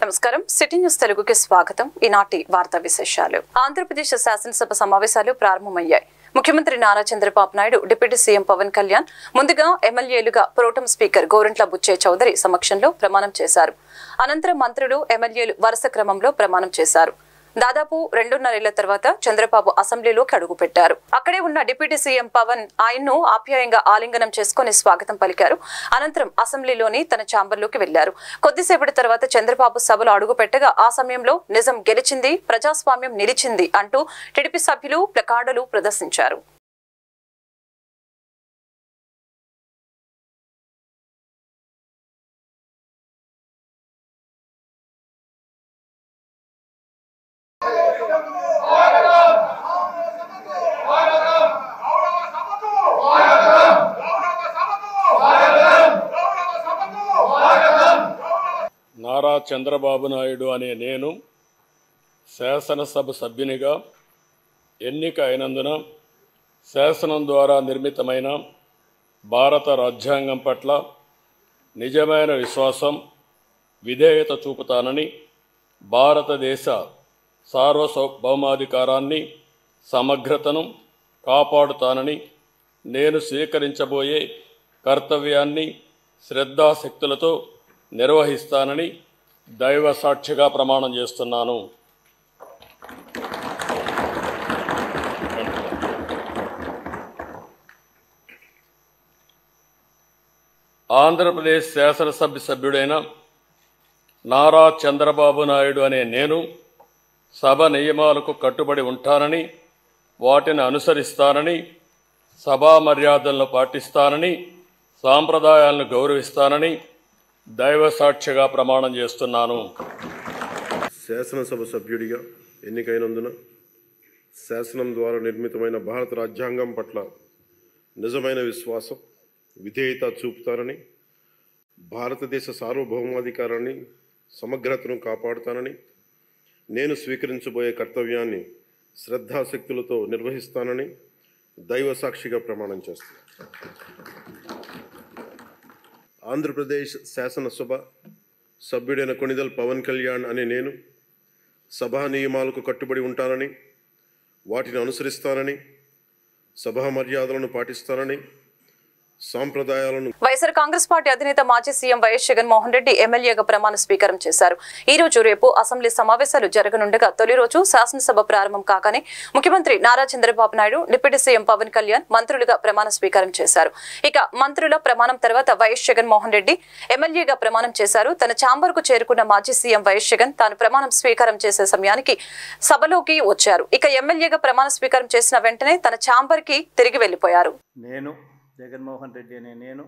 నమస్కారం city news తెలుగుకి స్వాగతం. ఈనాటి వార్తా విశేషాలు. ఆంధ్రప్రదేశ్ శాసనసభ సమావేశాలు ప్రారంభమయ్యాయి. ముఖ్యమంత్రి నారా చంద్రబాబు నాయుడు, డిప్యూటీ సీఎం పవన్ కళ్యాణ్ ముందుగా ఎమ్మెల్యేలుగా ప్రోటం స్పీకర్ గోరంట్ల బుచ్చే చౌదరి సమక్షంలో ప్రమాణం చేశారు. అనంతరం మంత్రులు, ఎమ్మెల్యేలు వరుస క్రమంలో ప్రమాణం చేశారు. దాదాపు 2.5 ఏళ్ల తర్వాత చంద్రబాబు అసెంబ్లీలోకి అడుగుపెట్టారు. అక్కడే ఉన్న డిప్యూటీ సీఎం పవన్ ఆయన్ను ఆప్యాయంగా ఆలింగనం చేసుకుని స్వాగతం పలికారు. అనంతరం అసెంబ్లీలోని తన ఛాంబర్లోకి వెళ్లారు. కొద్దిసేపటి తర్వాత చంద్రబాబు సభలో అడుగుపెట్టగా ఆ సమయంలో నిజం గెలిచింది, ప్రజాస్వామ్యం నిలిచింది అంటూ టీడీపీ సభ్యులు ప్లకార్డులు ప్రదర్శించారు. నారా చంద్రబాబు నాయుడు అనే నేను శాసనసభ సభ్యునిగా ఎన్నిక అయినందున శాసనం ద్వారా నిర్మితమైన భారత రాజ్యాంగం పట్ల నిజమైన విశ్వాసం, విధేయత చూపుతానని, భారతదేశ సార్వభౌమాధికారాన్ని, సమగ్రతను కాపాడుతానని, నేను స్వీకరించబోయే కర్తవ్యాన్ని శ్రద్ధాశక్తులతో నిర్వహిస్తానని దైవ సాక్షిగా ప్రమాణం చేస్తున్నాను. ఆంధ్రప్రదేశ్ శాసనసభ సభ్యుడైన నారా చంద్రబాబు నాయుడు అనే నేను సభ నియమాలకు కట్టుబడి ఉంటానని, వాటిని అనుసరిస్తానని, సభా మర్యాదలను పాటిస్తానని, సాంప్రదాయాలను గౌరవిస్తానని దైవ సాక్షిగా ప్రమాణం చేస్తున్నాను. శాసనసభ సభ్యుడిగా ఎన్నికైనందున శాసనం ద్వారా నిర్మితమైన భారత రాజ్యాంగం పట్ల నిజమైన విశ్వాసం, విధేయత చూపుతానని, భారతదేశ సార్వభౌమాధికారాన్ని, సమగ్రతను కాపాడుతానని, నేను స్వీకరించబోయే కర్తవ్యాన్ని శ్రద్ధాశక్తులతో నిర్వహిస్తానని దైవ సాక్షిగా ప్రమాణం చేస్తున్నాను. ఆంధ్రప్రదేశ్ శాసనసభ సభ్యుడైన కొణిదెల పవన్ కళ్యాణ్ అనే నేను సభా నియమాలకు కట్టుబడి ఉంటానని, వాటిని అనుసరిస్తానని, సభా మర్యాదలను పాటిస్తానని, సాంప్రదాయాలను. వైఎస్ఆర్ కాంగ్రెస్ పార్టీ అధినేత మాజీ సీఎం వైఎస్ జగన్మోహన్ రెడ్డి ఎమ్మెల్యేగా ప్రమాణ స్వీకారం చేశారు. ఈ రోజు రేపు అసెంబ్లీ సమావేశాలు జరగనుండగా తొలి రోజు శాసనసభ ప్రారంభం కాగానే ముఖ్యమంత్రి నారా చంద్రబాబు నాయుడు, డిప్యూటీ సీఎం పవన్ కళ్యాణ్ మంత్రులుగా ప్రమాణ స్వీకారం చేశారు. ఇక మంత్రుల ప్రమాణం తర్వాత వైఎస్ జగన్మోహన్ రెడ్డి ఎమ్మెల్యేగా ప్రమాణం చేశారు. తన ఛాంబర్ కు చేరుకున్న మాజీ సీఎం వైఎస్ జగన్ తాను ప్రమాణం స్వీకారం చేసే సమయానికి సభలోకి వచ్చారు. ఇక ఎమ్మెల్యేగా ప్రమాణ స్వీకారం చేసిన వెంటనే తన ఛాంబర్ కి తిరిగి వెళ్లిపోయారు. జగన్మోహన్ రెడ్డి అనే నేను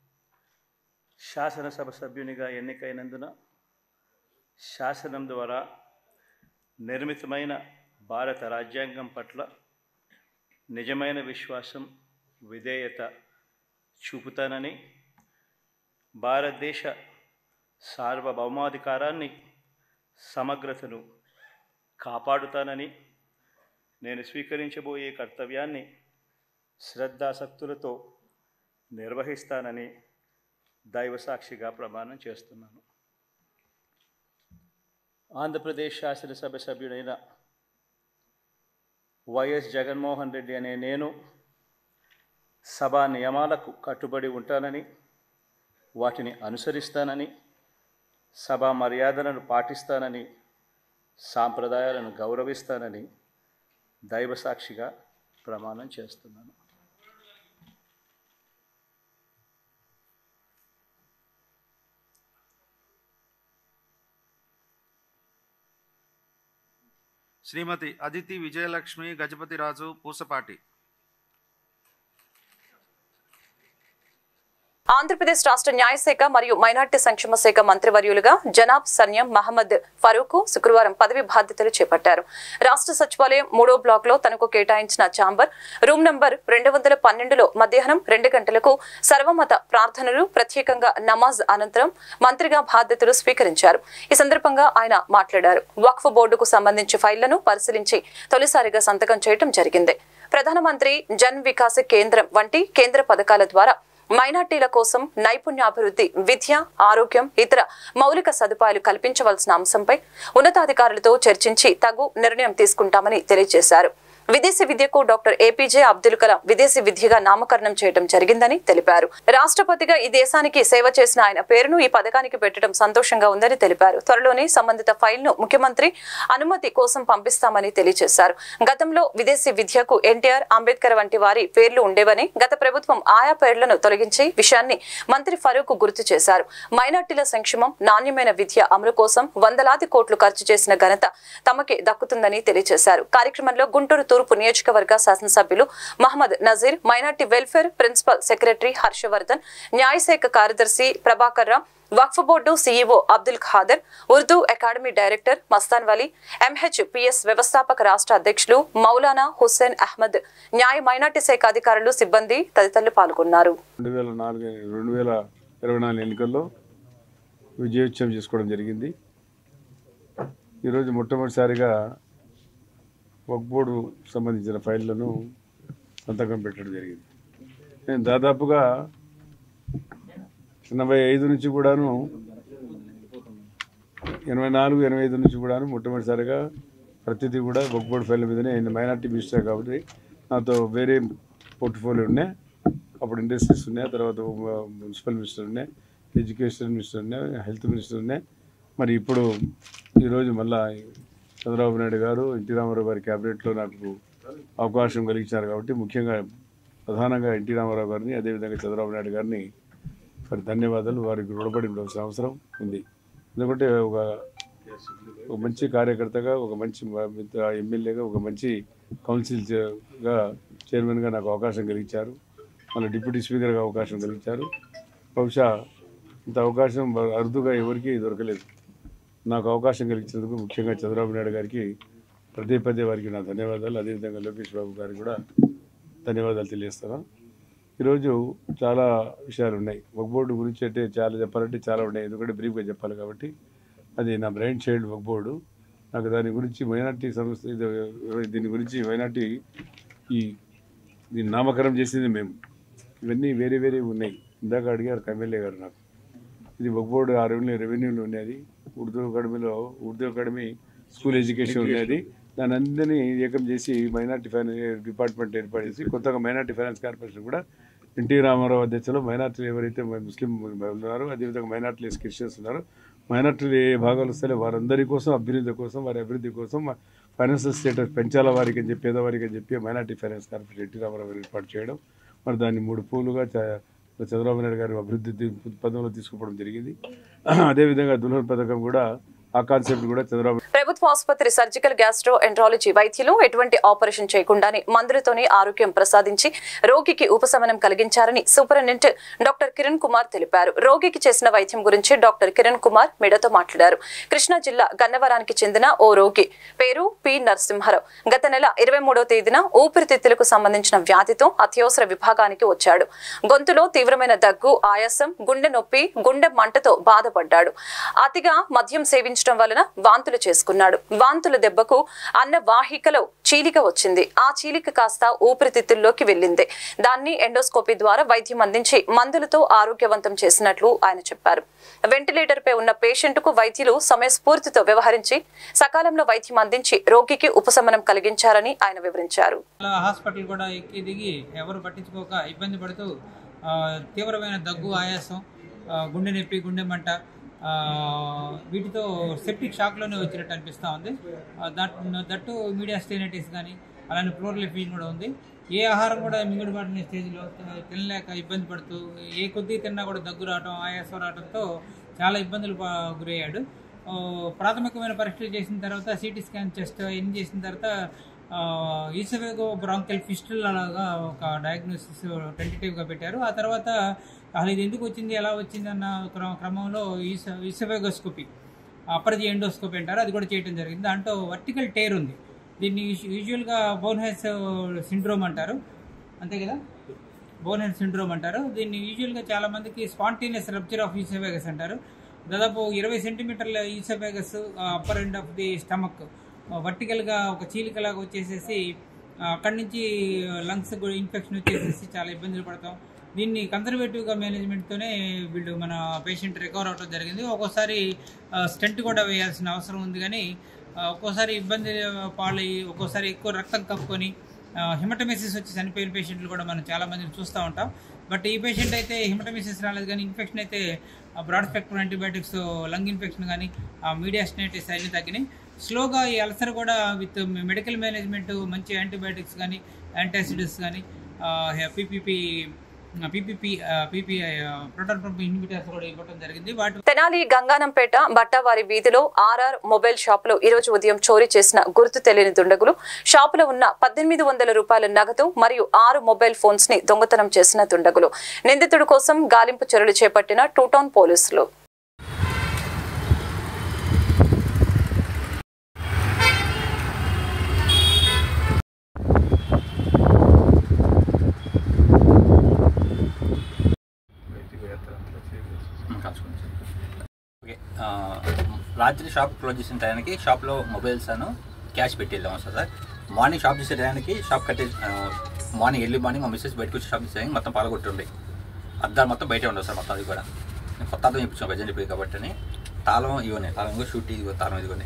శాసనసభ సభ్యునిగా ఎన్నికైనందున శాసనం ద్వారా నిర్మితమైన భారత రాజ్యాంగం పట్ల నిజమైన విశ్వాసం, విధేయత చూపుతానని, భారతదేశ సార్వభౌమాధికారాన్ని, సమగ్రతను కాపాడుతానని, నేను స్వీకరించబోయే కర్తవ్యాన్ని శ్రద్ధాశక్తులతో నిర్వహిస్తానని దైవ సాక్షిగా ప్రమాణం చేస్తున్నాను. ఆంధ్రప్రదేశ్ శాసనసభ సభ్యుడైన వైఎస్ జగన్మోహన్ రెడ్డి అనే నేను సభా నియమాలకు కట్టుబడి ఉంటానని, వాటిని అనుసరిస్తానని, సభా మర్యాదలను పాటిస్తానని, సాంప్రదాయాలను గౌరవిస్తానని దైవ సాక్షిగా ప్రమాణం చేస్తున్నాను. శ్రీమతి అదితి విజయలక్ష్మి గజపతిరాజు పూసపాటి. ఆంధ్రప్రదేశ్ రాష్ట్ర న్యాయశాఖ మరియు మైనార్టీ సంక్షేమ శాఖ మంత్రివర్యులుగా జనాబ్ సన్యం మహమ్మద్ ఫరూక్ శుక్రవారం పదవి బాధ్యతలు చేపట్టారు. రాష్ట్ర సచివాలయం 3వ బ్లాక్ లో తనకు కేటాయించిన ఛాంబర్ రూమ్ నంబర్ 212లో మధ్యాహ్నం 2 గంటలకు సర్వమత ప్రార్థనలు, ప్రత్యేకంగా నమాజ్ అనంతరం మంత్రిగా బాధ్యతలు స్వీకరించారు. ఈ సందర్భంగా ఆయన మాట్లాడారు. వక్ఫ్ బోర్డుకు సంబంధించి ఫైళ్లను పరిశీలించి తొలిసారిగా సంతకం చేయడం జరిగింది. ప్రధానమంత్రి జన్ వికాస్ కేంద్రం వంటి కేంద్ర పథకాల ద్వారా మైనార్టీల కోసం నైపుణ్యాభివృద్ధి, విద్య, ఆరోగ్యం, ఇతర మౌలిక సదుపాయాలు కల్పించవలసిన అంశంపై ఉన్నతాధికారులతో చర్చించి తగు నిర్ణయం తీసుకుంటామని తెలియజేశారు. విదేశీ విద్యకు డాక్టర్ ఏపీజే అబ్దుల్ కలాం విదేశీ విద్యగా నామకరణం చేయడం జరిగిందని తెలిపారు. రాష్ట్రపతిగా ఈ దేశానికి సేవ చేసిన ఆయన పేరును ఈ పథకానికి పెట్టడం సంతోషంగా ఉందని తెలిపారు. త్వరలోనే సంబంధిత ఫైల్ ను ముఖ్యమంత్రి అనుమతి కోసం పంపిస్తామని తెలియజేశారు. గతంలో విదేశీ విద్యకు ఎన్టీఆర్, అంబేద్కర్ వంటి వారి పేర్లు ఉండేవని, గత ప్రభుత్వం ఆయా పేర్లను తొలగించే విషయాన్ని మంత్రి ఫరూక్ గుర్తు చేశారు. మైనార్టీల సంక్షేమం, నాణ్యమైన విద్య అమలు కోసం వందలాది కోట్లు ఖర్చు చేసిన ఘనత తమకే దక్కుతుందని తెలియజేశారు. కార్యక్రమంలో గుంటూరు తూర్పు నియోజకవర్గ శాసనసభ్యులు Mohammed Nazeer, minority welfare principal secretary Harshavardhan, న్యాయశాఖ కార్యదర్శి ప్రభాకర్ రావు, వక్ఫ్ board CEO Abdul Khader, Urdu academy director Mastan Vali, MHPS వ్యవస్థాపక రాష్ట్ర అధ్యక్షులు మౌలానా హుస్సేన్ అహ్మద్, న్యాయ మైనార్టీ శాఖ అధికారులు, సిబ్బంది తదితరులు పాల్గొన్నారు. 2024 ఎన్నికల్లో విజయోత్సవం చేసుకోవడం జరిగింది. ఈరోజు మొట్టమొదటిసారిగా వక్ఫ్ బోర్డు సంబంధించిన ఫైళ్లను సంతకం పెట్టడం జరిగింది. నేను దాదాపుగా 85 నుంచి కూడాను 84-85 నుంచి కూడాను మొట్టమొదటిసారిగా ప్రతిదీ కూడా వక్ఫ్ బోర్డు ఫైళ్ళ మీదనే మైనార్టీ మినిస్టర్ కాబట్టి నాతో వేరే పోర్ట్ఫోలియో ఉన్నాయి. అప్పుడు ఇండస్ట్రీస్ ఉన్నాయి, తర్వాత మున్సిపల్ మినిస్టర్ ఉన్నాయి, ఎడ్యుకేషన్ మినిస్టర్ ఉన్నాయి, హెల్త్ మినిస్టర్ ఉన్నాయి. మరి ఇప్పుడు ఈరోజు మళ్ళా చంద్రబాబు నాయుడు గారు, ఎన్టీ రామారావు గారి క్యాబినెట్లో నాకు అవకాశం కలిగించారు కాబట్టి ముఖ్యంగా ప్రధానంగా ఎన్టీ రామారావు గారిని, అదేవిధంగా చంద్రబాబు నాయుడు గారిని మరి ధన్యవాదాలు. వారికి రుణపడి ఉండాల్సిన అవసరం ఉంది. ఎందుకంటే ఒక మంచి కార్యకర్తగా, ఒక మంచి ఎమ్మెల్యేగా, ఒక మంచి కౌన్సిల్గా చైర్మన్గా నాకు అవకాశం కలిగించారు. మళ్ళీ డిప్యూటీ స్పీకర్గా అవకాశం కలిగించారు. బహుశా ఇంత అవకాశం అరుదుగా ఎవరికీ దొరకలేదు. నాకు అవకాశం కలిగించినందుకు ముఖ్యంగా చంద్రబాబు నాయుడు గారికి పదే వారికి నా ధన్యవాదాలు. అదేవిధంగా లోకేష్ బాబు గారికి కూడా ధన్యవాదాలు తెలియజేస్తాను. ఈరోజు చాలా విషయాలు ఉన్నాయి. వక్ఫ్ బోర్డు గురించి అంటే చెప్పాలంటే చాలా ఉన్నాయి. ఎందుకంటే బ్రీఫ్గా చెప్పాలి కాబట్టి అది నా బ్రైన్ చైల్డ్ వక్ఫ్ బోర్డు. నాకు దాని గురించి మైనార్టీ సంస్థ దీని గురించి మైనార్టీ దీన్ని నామకరణం చేసింది మేము. ఇవన్నీ వేరే ఉన్నాయి. ఇందాక అడిగారు ఎమ్మెల్యే గారు నాకు. ఇది వక్ఫ్ బోర్డు రెవెన్యూలో ఉన్నది. ఉర్దూ అకాడమీ స్కూల్ ఎడ్యుకేషన్ ఉన్నది. దాని అందరినీ ఏకం చేసి మైనార్టీ ఫైనాన్స్ డిపార్ట్మెంట్ ఏర్పాటు చేసి కొత్తగా మైనార్టీ ఫైనాన్స్ కార్పొరేషన్ కూడా ఎన్టీ రామారావు అధ్యక్షతలో మైనార్టీలు ఎవరైతే ముస్లిం ఉన్నారో, అదేవిధంగా మైనార్టీలు క్రిస్టియన్స్ ఉన్నారో, మైనార్టీలు ఏ భాగాలు వస్తాయో వారందరి కోసం అభ్యున్నతి కోసం, వారి అభివృద్ధి కోసం ఫైనాన్షియల్ స్టేటస్ పెంచాల వారికి అని చెప్పి, పేదవారికి అని చెప్పి minority finance corporation NT Ramarao ఏర్పాటు చేయడం, మరి దాన్ని 3 పూలుగా చంద్రబాబు నాయుడు గారు అభివృద్ధి పదంలో తీసుకుపోవడం జరిగింది. అదేవిధంగా దుల్హన్ పథకం కూడా ఆ కాన్సెప్ట్ కూడా చంద్రబాబు. ప్రభుత్వ ఆసుపత్రి సర్జికల్ గ్యాస్ట్రో ఎంట్రాలజీ వైద్యులు ఎటువంటి ఆపరేషన్ చేయకుండానే మందులతోనే ఆరోగ్యం ప్రసాదించి రోగికి ఉపశమనం కలిగించారని సూపరింటెండెంట్ డాక్టర్ కిరణ్ కుమార్ తెలిపారు. రోగికి చేసిన వైద్యం గురించి డాక్టర్ కిరణ్ కుమార్ మీడియాతో మాట్లాడారు. కృష్ణా జిల్లా గన్నవరానికి చెందిన ఓ రోగి పేరు పి నరసింహారావు గత నెల 23వ తేదీన ఊపిరితిత్తులకు సంబంధించిన వ్యాధితో అత్యవసర విభాగానికి వచ్చాడు. గొంతులో తీవ్రమైన దగ్గు, ఆయాసం, గుండె నొప్పి, గుండె మంటతో బాధపడ్డాడు. అతిగా మద్యం సేవించడం వలన వాంతులు చేసుకున్నాడు. వాంతుల దెబ్బకు అన్న వాహికలో చీలిక వచ్చింది. ఆ చీలిక కాస్త ఊపిరితిత్తుల్లోకి వెళ్ళింది. దాన్ని ఎండోస్కోపీ ద్వారా వైద్యం అందించి మందులతో ఆరోగ్యవంతం చేసినట్లు ఆయన చెప్పారు. వెంటిలేటర్ పై ఉన్న పేషెంట్ కు వైద్యులు సమయస్ఫూర్తితో వ్యవహరించి సకాలంలో వైద్యం అందించి రోగికి ఉపశమనం కలిగించారని ఆయన వివరించారు. హాస్పిటల్ కూడా ఎక్కి దిగి ఎవరు పట్టించుకోక ఇబ్బంది పడుతూ తీవ్రమైన దగ్గు, ఆయాసం, గుండె నొప్పి, గుండె మంట, వీటితో సెప్టిక్ షాక్లోనే వచ్చినట్టు అనిపిస్తూ ఉంది. దట్టు మీడియా స్టేనైటిస్ కానీ అలానే ప్లోరల్ ఎఫిన్ కూడా ఉంది. ఏ ఆహారం కూడా మింగుడుబాటుని స్టేజ్లో తినలేక ఇబ్బంది పడుతూ ఏ కొద్ది తిన్నా కూడా దగ్గు రావడం, ఆయాసం రావడంతో చాలా ఇబ్బందులు గురయ్యాడు. ప్రాథమికమైన పరీక్షలు చేసిన తర్వాత సిటీ స్కాన్ చెస్ట్ ఎన్ని చేసిన తర్వాత ఈసోఫేగో బ్రాంకియల్ ఫిస్టులా లాగా ఒక డయాగ్నోసిస్ టెంటేటివ్గా పెట్టారు. ఆ తర్వాత అసలు ఇది ఎందుకు వచ్చింది, ఎలా వచ్చింది అన్న క్రమంలో ఈసోఫేగోస్కోపీ, అపరజీ ఎండోస్కోపీ అంటారు, అది కూడా చేయడం జరిగింది. దాంట్లో వర్టికల్ టేర్ ఉంది. దీన్ని యూజువల్గా బోన్హెస్ సిండ్రోమ్ అంటారు, అంతే కదా, బోన్హెస్ సిండ్రోమ్ అంటారు. దీన్ని యూజువల్గా చాలామందికి స్పాంటేనియస్ రప్చర్ ఆఫ్ ఈసోఫేగస్ అంటారు. దాదాపు 20 సెంటీమీటర్ల oesophagus upper end of the stomach వర్టికల్గా ఒక చీలికలాగా వచ్చేసేసి అక్కడి నుంచి లంగ్స్ కూడా ఇన్ఫెక్షన్ వచ్చేసేసి చాలా ఇబ్బందులు పడతాం. దీన్ని కన్సర్వేటివ్గా మేనేజ్మెంట్తోనే వీళ్ళు మన పేషెంట్ రికవర్ అవడం జరిగింది. ఒక్కోసారి స్టెంట్ కూడా వేయాల్సిన అవసరం ఉంది, కానీ ఒక్కోసారి ఇబ్బంది పాలయ్యి ఒక్కోసారి ఎక్కువ రక్తం కప్పుకొని హిమటమిసిస్ వచ్చి చనిపోయిన పేషెంట్లు కూడా మనం చాలామందిని చూస్తూ ఉంటాం. బట్ ఈ పేషెంట్ అయితే హిమటమిసిస్ రాలేదు, కానీ ఇన్ఫెక్షన్ అయితే broad spectrum antibiotics, lung infection కానీ మీడియాస్టైటిస్ అన్నీ తగ్గినాయి. స్లోగా ఈ అల్సర్ కూడా విత్ మెడికల్ మేనేజ్మెంట్, మంచి యాంటీబయాటిక్స్ కానీ, యాంటాసిడ్స్ కానీ, పీపీపీ ప్రోటాన్ పంప్ ఇన్హిబిటర్స్ కూడా ఇవ్వడం జరిగింది. తెనాలి గంగానంపేట బట్టావారి వీధిలో ఆర్ఆర్ మొబైల్ షాపులో ఈ రోజు ఉదయం చోరీ చేసిన గుర్తు తెలియని దుండగులు షాపులో ఉన్న 1800 రూపాయల నగదు మరియు 6 మొబైల్ ఫోన్స్ ని దొంగతనం చేసిన దుండగులు. నిందితుడి కోసం గాలింపు చర్యలు చేపట్టిన టూటౌన్ పోలీసులు. ఓకే, రాత్రి షాప్ క్లోజ్ చేసిన టైంకి షాప్లో మొబైల్స్ అను క్యాష్ పెట్టి వెళ్ళాము సార్. మార్నింగ్ షాప్ చేసే టైంకి షాప్ కట్టే మార్నింగ్ ఎర్లీ మార్నింగ్ మా మిస్సెస్ బయటకు వచ్చి షాప్ చేసే మొత్తం పాల్గొట్టుండే అద్దాలు మొత్తం బయటే ఉండవు సార్. మొత్తం అది కూడా నేను కొత్త అర్థం చెప్పించాను ప్రజెంట్ చెప్పి కాబట్టి తాళం ఇవన్నీ తాళం కూడా షూట్ ఇదిగో తాళం ఇదిగోనే.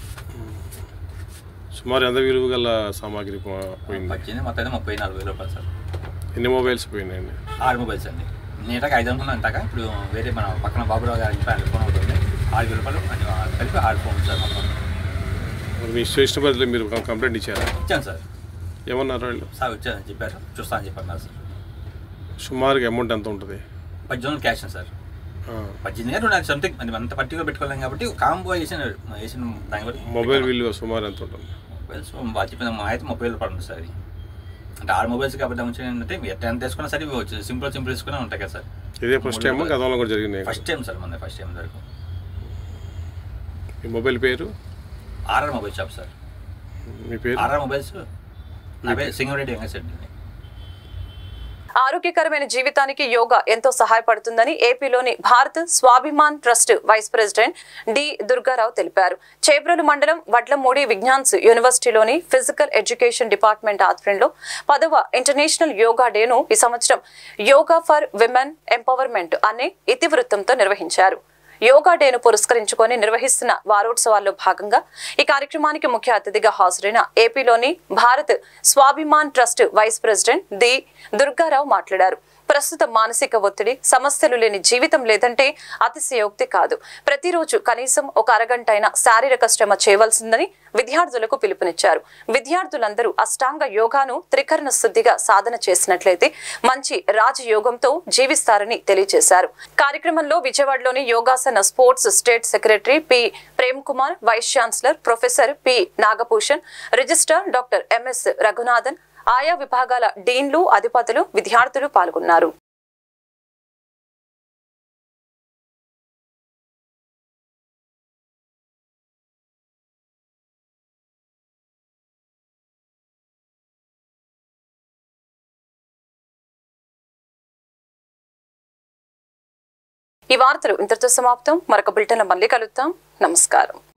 సుమారు ఎంత విలువ గల సామాగ్రి పోయింది? వచ్చింది మొత్తం అయితే 34,000 రూపాయలు సార్. ఎన్ని మొబైల్స్ పోయినాయండి? 6 మొబైల్స్ అండి. నేటాక 5 అనుకున్నాను అంటాక ఇప్పుడు వేరే మన పక్కన బాబురావు గారి ఇంట్లో ఫోన్ అవుతుంది, 6,000 రూపాయలు కలిపి 6 ఫోన్ సార్ మొత్తం. మీ స్టేషన్ పరిధిలో మీరు కంప్లైంట్ ఇచ్చారా? ఇచ్చాను సార్. ఏమన్నారు వాళ్ళు? సార్ వచ్చాను చెప్పారు, చూస్తా అని చెప్పన్నారు సార్. సుమారుగా అమౌంట్ ఎంత ఉంటుంది? 18,000 క్యాష్ సార్. 18,000 సంథింగ్ అది అంత పర్టికులర్ పెట్టుకోలేం కాబట్టి కాంబో వేసిన దాని బట్టి మొబైల్ విలువ సుమారు ఎంత ఉంటుంది? మొబైల్స్ బాగా చెప్పిన మా అయితే 30,000 రూపాయలు ఉంది సార్. అది అంటే 6 మొబైల్స్ కాబట్టి ఏంటంటే ఎంత తీసుకున్నా సరే సింపుల్ తీసుకునే ఉంటాయి కదా సార్. ఇదే ఫస్ట్ టైం గతంలో కూడా జరిగింది? ఫస్ట్ టైం సార్, మన ఫస్ట్ టైం వరకు. మీ మొబైల్ పేరు? RR mobile shop sir. మీ పేరు? RR mobiles. నా పేరు సింగరెడ్డి వెంకటరెడ్డి. ఆరోగ్యకరమైన జీవితానికి యోగా ఎంతో సహాయపడుతుందని ఏపీలోని Bharat Swabhiman trust vice president D Durgarao తెలిపారు. చేబ్రోలు మండలం వడ్లమూడి విజ్ఞాన్స్ యూనివర్సిటీలోని ఫిజికల్ ఎడ్యుకేషన్ డిపార్ట్మెంట్ ఆధ్వర్యంలో 10వ ఇంటర్నేషనల్ యోగా డేను ఈ సంవత్సరం యోగా ఫర్ విమెన్ ఎంపవర్మెంట్ అనే ఇతివృత్తంతో నిర్వహించారు. యోగా డేను పురస్కరించుకొని నిర్వహిస్తున్న వారోత్సవాల్లో భాగంగా ఈ కార్యక్రమానికి ముఖ్య అతిథిగా హాజరైన ఏపీలోని Bharat Swabhiman trust vice president D Durgarao మాట్లాడారు. ప్రస్తుత మానసిక ఒత్తిడి, సమస్యలు లేని జీవితం లేదంటే అతిశయోక్తి కాదు. ప్రతిరోజు కనీసం ఒక అరగంట అయినా శారీరక శ్రమ చేయవలసిందని విద్యార్థులకు పిలుపునిచ్చారు. విద్యార్థులందరూ అష్టాంగ యోగాను త్రికరణ శుద్ధిగా సాధన చేసినట్లయితే మంచి రాజయోగంతో జీవిస్తారని తెలియజేశారు. కార్యక్రమంలో విజయవాడలోని Yogasana sports state secretary P Prem Kumar, vice chancellor professor P Nagabhushan, registrar doctor MS Raghunathan, ఆయా విభాగాల డీన్లు, అధిపతులు, విద్యార్థులు పాల్గొన్నారు. ఈ వార్తలు ఇంతటితో సమాప్తం. మరొక బులెటిన్లో మళ్ళీ కలుద్దాం. నమస్కారం.